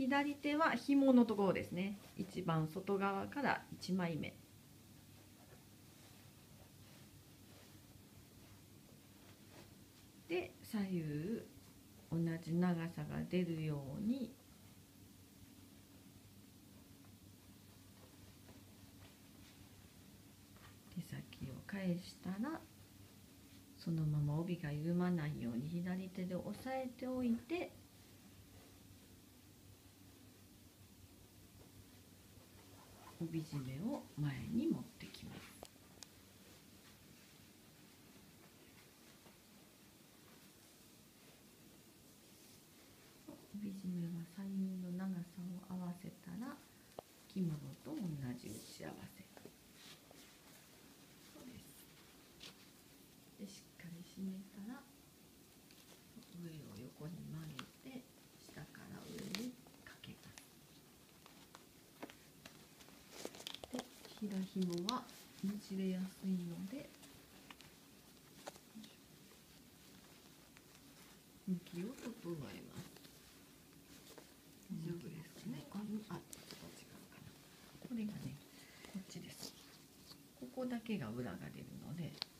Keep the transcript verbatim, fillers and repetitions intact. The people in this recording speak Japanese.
左手は紐のところですね。一番外側からいちまいめ。で左右同じ長さが出るように手先を返したら、そのまま帯が緩まないように左手で押さえておいて、帯締めを前に持ってきます。帯締めは左右の長さを合わせたら着物と同じ打ち合わせ。そうです。でしっかり締めたら上を横に曲げて下から上にかけます。で平紐はねじれやすいので向きを整えます。大丈夫ですかね。あ、ちょっと違うかな。これがね、こっちです。ここだけが裏が出るので。